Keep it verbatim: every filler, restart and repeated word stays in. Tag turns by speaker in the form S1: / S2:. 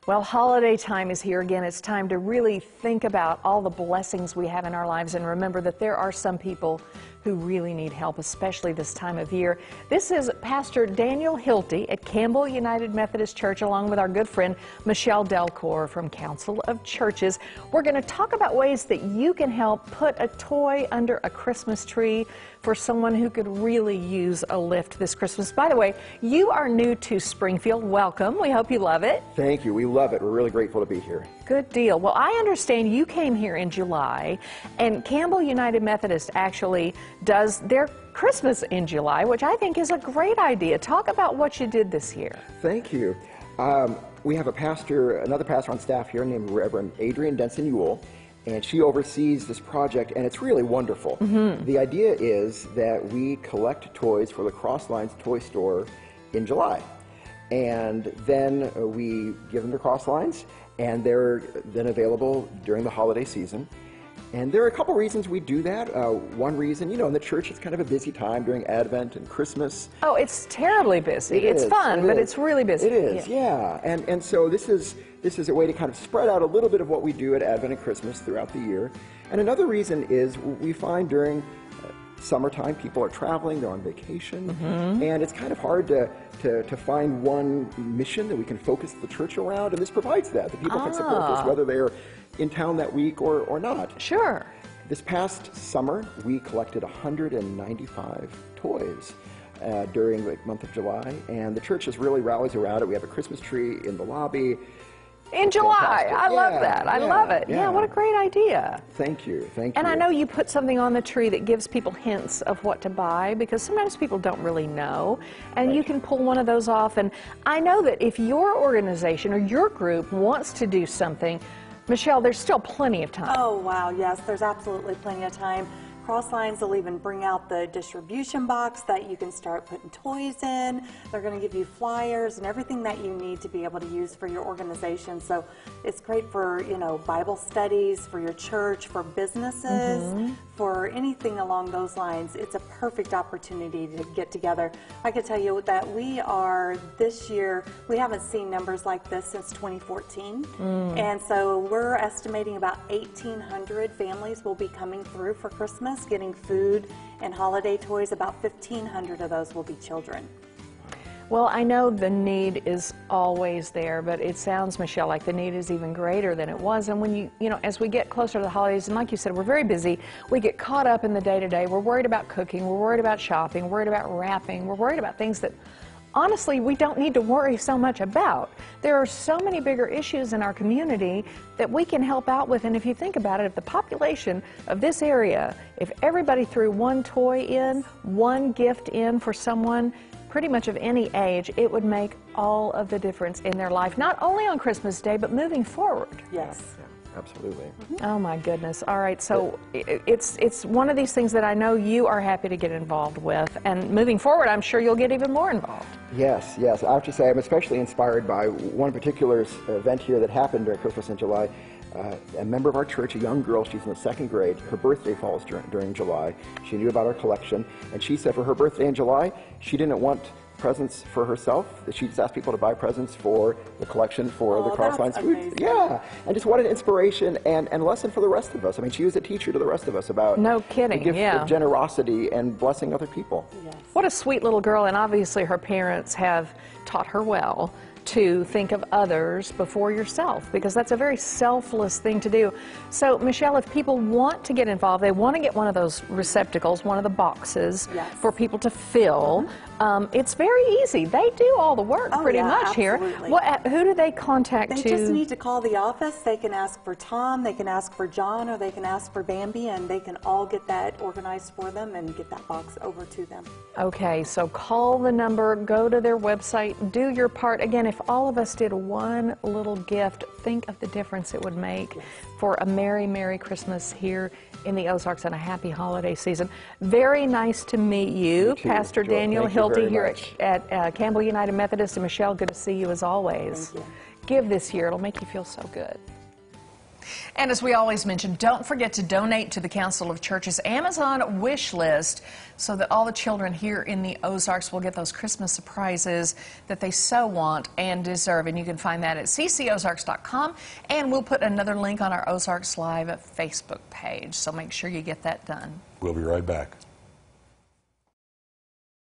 S1: Well, holiday time is here again. It's time to really think about all the blessings we have in our lives and remember that there are some people who really need help, especially this time of year. This is Pastor Daniel Hilty at Campbell United Methodist Church, along with our good friend Michelle Delcor from Council of Churches. We're going to talk about ways that you can help put a toy under a Christmas tree for someone who could really use a lift this Christmas. By the way, you are new to Springfield. Welcome. We hope you love it.
S2: Thank you. We love it. We're really grateful to be here.
S1: Good deal. Well, I understand you came here in July, and Campbell United Methodist actually does their Christmas in July, which I think is a great idea. Talk about what you did this year.
S2: Thank you. Um, we have a pastor, another pastor on staff here named Reverend Adrienne Denson-Ewell, and she oversees this project, and it's really wonderful. Mm-hmm. The idea is that we collect toys for the Cross Lines Toy Store in July, and then uh, we give them to Cross Lines, and they're then available during the holiday season. And there are a couple reasons we do that. Uh, one reason, you know, in the church, it's kind of a busy time during Advent and Christmas.
S1: Oh, it's terribly busy.
S2: It
S1: it's
S2: is,
S1: fun,
S2: it
S1: but
S2: is.
S1: it's really busy.
S2: It is, yeah. yeah. And and so this is this is a way to kind of spread out a little bit of what we do at Advent and Christmas throughout the year. And another reason is we find during uh, summertime people are traveling, they're on vacation, mm-hmm. and it's kind of hard to, to to find one mission that we can focus the church around. And this provides that that people
S1: ah.
S2: can support us whether they're in town that week or or not.
S1: Sure.
S2: This past summer, we collected one hundred ninety-five toys uh, during the month of July, and the church just really rallies around it. We have a Christmas tree in the lobby.
S1: In July.
S2: Fantastic.
S1: I love
S2: yeah,
S1: that. I
S2: yeah,
S1: love it.
S2: Yeah.
S1: yeah, what a great idea.
S2: Thank you. Thank
S1: and
S2: you.
S1: And I know you put something on the tree that gives people hints of what to buy, because sometimes people don't really know, and right. you can pull one of those off. And I know that if your organization or your group wants to do something, Michelle, there's still plenty of time.
S3: Oh, wow, yes, there's absolutely plenty of time. Cross Lines will even bring out the distribution box that you can start putting toys in. They're going to give you flyers and everything that you need to be able to use for your organization. So it's great for, you know, Bible studies, for your church, for businesses, mm-hmm. for anything along those lines. It's a perfect opportunity to get together. I can tell you that we are, this year, we haven't seen numbers like this since twenty fourteen. Mm. And so we're estimating about eighteen hundred families will be coming through for Christmas, getting food and holiday toys. About fifteen hundred of those will be children.
S1: Well, I know the need is always there, but it sounds, Michelle, like the need is even greater than it was. And when you, you know, as we get closer to the holidays, and like you said, we're very busy, we get caught up in the day-to-day. We're worried about cooking, we're worried about shopping, we're worried about wrapping, we're worried about things that honestly, we don't need to worry so much about. There are so many bigger issues in our community that we can help out with, and if you think about it, if the population of this area, if everybody threw one toy in, one gift in for someone pretty much of any age, it would make all of the difference in their life, not only on Christmas Day, but moving forward.
S3: Yes.
S2: Yeah, absolutely.
S1: Mm-hmm. Oh my goodness. All right, so it's it's one of these things that I know you are happy to get involved with, and moving forward, I'm sure you'll get even more involved.
S2: Yes, yes. I have to say I'm especially inspired by one particular event here that happened during Christmas in July. Uh, a member of our church, a young girl, she's in the second grade, her birthday falls during, during July. She knew about our collection, and she said for her birthday in July, she didn't want presents for herself, that she just asked people to buy presents for the collection for
S3: oh,
S2: the Cross Lines food. Yeah, and just what an inspiration and, and lesson for the rest of us. I mean, she was a teacher to the rest of us about
S1: no kidding,
S2: the gift
S1: yeah.
S2: of generosity and blessing other people.
S3: Yes.
S1: What a sweet little girl, and obviously her parents have taught her well to think of others before yourself, because that's a very selfless thing to do. So, Michelle, if people want to get involved, they want to get one of those receptacles, one of the boxes
S3: yes.
S1: for people to fill, mm-hmm. um, it's very easy. They do all the work
S3: oh,
S1: pretty
S3: yeah,
S1: much
S3: absolutely.
S1: here. What, who do they contact
S3: They
S1: to?
S3: just need to call the office. They can ask for Tom, they can ask for John, or they can ask for Bambi, and they can all get that organized for them and get that box over to them.
S1: Okay, so call the number, go to their website, do your part. Again, if all of us did one little gift, think of the difference it would make
S3: yes.
S1: for a Merry, Merry Christmas here in the Ozarks and a happy holiday season. Very nice to meet you,
S2: you too,
S1: Pastor
S2: Joel.
S1: Daniel
S2: Thank you
S1: Hilty
S2: very
S1: here
S2: much.
S1: at, at uh, Campbell United Methodist. And Michelle, good to see you as always.
S3: Thank you.
S1: Give this year, it'll make you feel so good. And as we always mention, don't forget to donate to the Council of Churches Amazon wish list so that all the children here in the Ozarks will get those Christmas surprises that they so want and deserve. And you can find that at c c ozarks dot com, and we'll put another link on our Ozarks Live Facebook page, so make sure you get that done.
S4: We'll be right back.